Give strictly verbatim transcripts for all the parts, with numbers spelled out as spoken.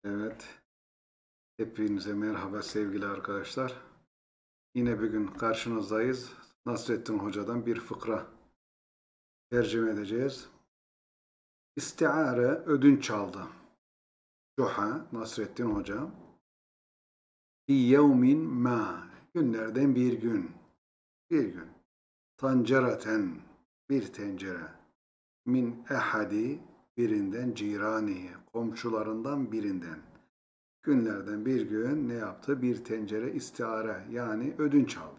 Evet, hepinize merhaba sevgili arkadaşlar. Yine bir gün karşınızdayız. Nasrettin Hoca'dan bir fıkra tercüme edeceğiz. İstiare ödünç aldı. Cuha, Nasrettin Hoca. Fi yevmin ma, günlerden bir gün. Bir gün. Tancereten, bir tencere. Min ehadi, birinden cirani, komşularından birinden. Günlerden bir gün ne yaptı? Bir tencere istiare, yani ödünç aldı.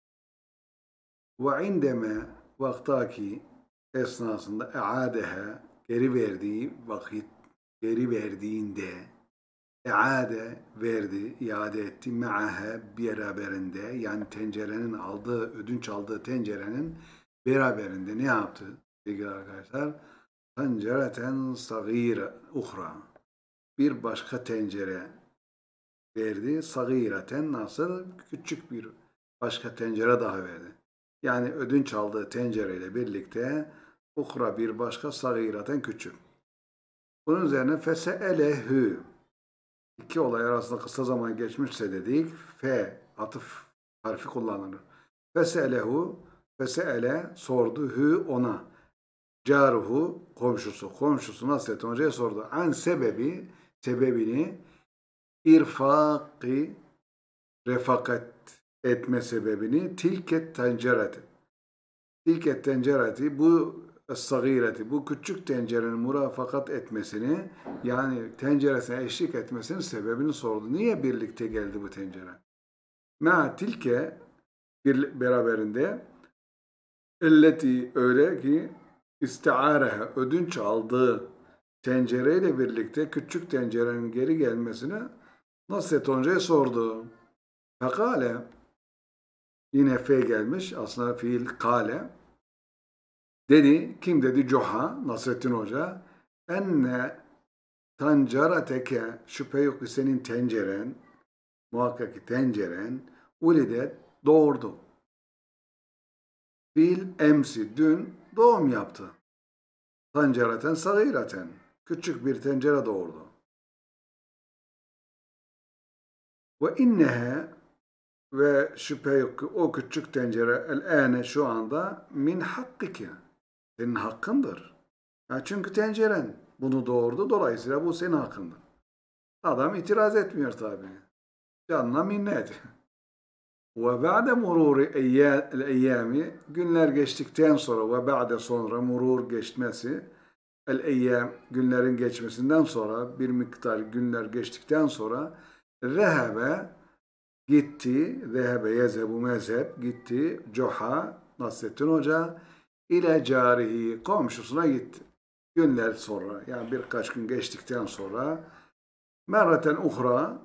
Ve indeme, vaktaki esnasında eadeha, geri verdiği vakit, geri verdiğinde eade verdi, iade etti, me'aha, beraberinde, yani tencerenin aldığı, ödünç aldığı tencerenin beraberinde ne yaptı sevgili arkadaşlar? Tencereten sagire uhra, bir başka tencere verdi. Sagireten, nasıl? Küçük bir başka tencere daha verdi. Yani ödünç aldığı tencereyle birlikte ukra, bir başka, sagireten, küçük. Bunun üzerine feseelehü, iki olay arasında kısa zaman geçmişse dedik, fe, atıf harfi kullanılır. Feseelehu, feseele, sordu, hü, ona. Caruhu, komşusu. Komşusu Nasrettin Hoca'ya sordu. An sebebi, sebebini, irfaki, refakat etme sebebini, tilket tencereti. Tilket tencereti, bu sagireti, bu küçük tencerenin murafakat etmesini, yani tenceresine eşlik etmesinin sebebini sordu. Niye birlikte geldi bu tencere? Ma tilke, bir beraberinde, elleti, öyle ki istiareha, ödünç aldığı tencereyle birlikte küçük tencerenin geri gelmesini Nasrettin Hoca'ya sordu. Fekale, yine fe gelmiş, aslında fiil kale. Dedi, kim dedi? Cuha, Nasrettin Hoca. Enne tencereteke, şüphe yok ki senin tenceren, muhakkak ki tenceren, ulidet, doğurdu. Bil emsi, dün doğum yaptı. Tencereten sagireten, küçük bir tencere doğurdu. Ve innehe, ve şüphe yok ki o küçük tencere el-âne, şu anda, min hakkike, senin hakkındır. Ya çünkü tenceren bunu doğurdu, dolayısıyla bu senin hakkındır. Adam itiraz etmiyor tabi. Canına minnet. Ve ba'de mururi el-eyyami, günler geçtikten sonra, ve ba'de, sonra, murur, geçmesi, el-eyyam, günlerin geçmesinden sonra, bir miktar günler geçtikten sonra, rehebe, gitti, zehebe yezebu mezheb, gitti, Cuha, Nasrettin Hoca, ile carihi, komşusuna gitti. Günler sonra, yani birkaç gün geçtikten sonra, merreten uhra,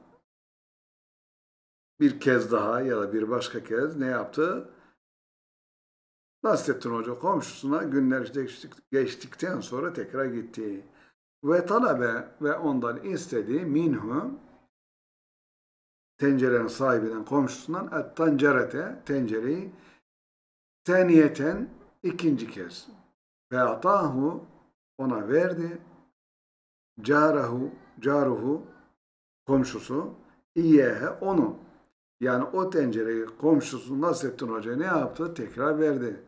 bir kez daha ya da bir başka kez ne yaptı? Nasrettin Hoca komşusuna günler geçtikten sonra tekrar gitti. Ve talabe, ve ondan istedi, minhu, tencerenin sahibinden, komşusundan, et tencerete, tencereyi, teniyeten, ikinci kez. Ve atahu, ona verdi, carahu, caruhu, komşusu, iyehe, onu. Yani o tencereyi komşusu Nasrettin Hoca ne yaptı? Tekrar verdi.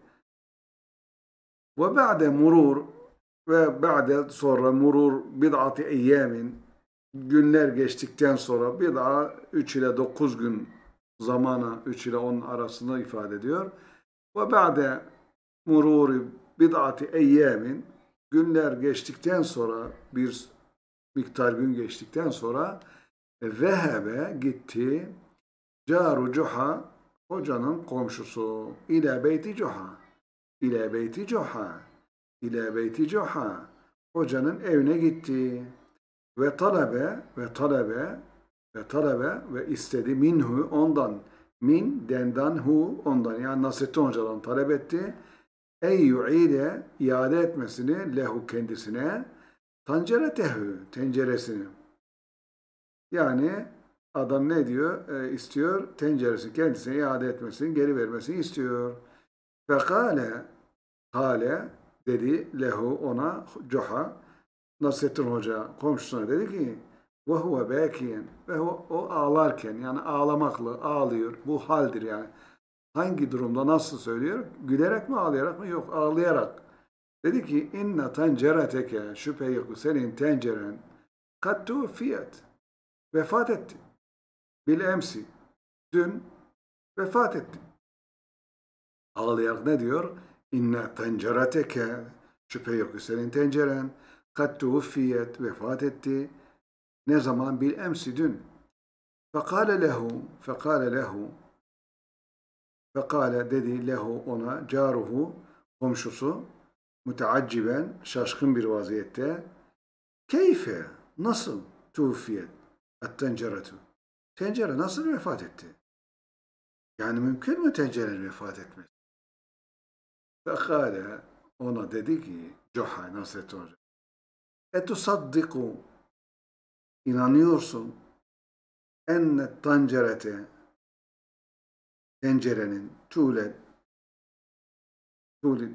Ve ba'de murur, ve ba'de, sonra, murur bid'ati eyyamin, günler geçtikten sonra, bid'a üç ile dokuz gün zamana, üç ile on arasında ifade ediyor. Ve ba'de mururi bid'ati eyyamin, günler geçtikten sonra, bir miktar gün geçtikten sonra, zehebe, gitti, caru Cuha, hocanın komşusu, ile beyti Cuha, ile beyti Cuha, ile beyti Cuha, hocanın evine gitti. Ve talebe, ve talebe, ve talebe, ve istedi, minhu, ondan, min, dendan, hu, ondan, yani Nasrettin Hoca'dan talep etti. Ey yu'ide, iade etmesini, lehu, kendisine, tenceretehu, tenceresini. Yani adam ne diyor? E, istiyor, tenceresini kendisine iade etmesini, geri vermesini istiyor. Fekale, kale, dedi, lehu, ona, Cuha, Nasrettin Hoca komşusuna dedi ki, ve huve bâkiyen ve o, o ağlarken yani ağlamakla ağlıyor. Bu haldir yani. Hangi durumda nasıl söylüyor? Gülerek mi ağlayarak mı? Yok ağlayarak. Dedi ki inne tencereteke şüphe yok senin tenceren kad tuğfiyet vefat etti. Bil emsi dün vefat etti. Ağlayarak ne diyor? İnne tencereteke şüphe yok senin tenceren kad tuğfiyet vefat etti. Ne zaman? Bil emsi dün. Fekale lehu fekale lehu fekale dedi lehu ona caruhu komşusu müteacciben şaşkın bir vaziyette keyfe nasıl tufiyet et tenceretu tencere nasıl vefat etti? Yani mümkün mü tencerenin vefat etmesi? Fekale ona dedi ki Coha Nasrettin Hoca etusaddiku inanıyorsun enne tencerete tencerenin tuğlet tuğlet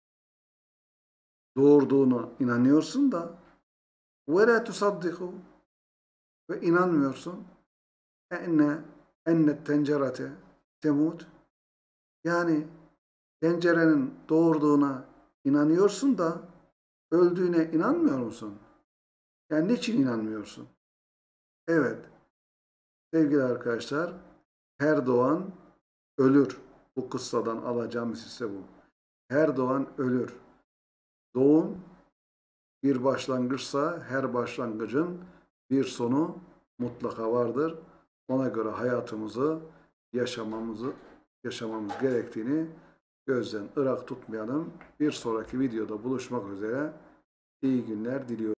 doğurduğunu inanıyorsun da ve la tusaddiku ve inanmıyorsun enne enne tencerete temut yani tencerenin doğurduğuna inanıyorsun da öldüğüne inanmıyor musun? Yani niçin inanmıyorsun? Evet sevgili arkadaşlar her doğan ölür. Bu kıssadan alacağımız hisse bu. Her doğan ölür. Doğum bir başlangıçsa her başlangıcın bir sonu mutlaka vardır. Ona göre hayatımızı yaşamamızı yaşamamız gerektiğini gözden ırak tutmayalım. Bir sonraki videoda buluşmak üzere. İyi günler diliyorum.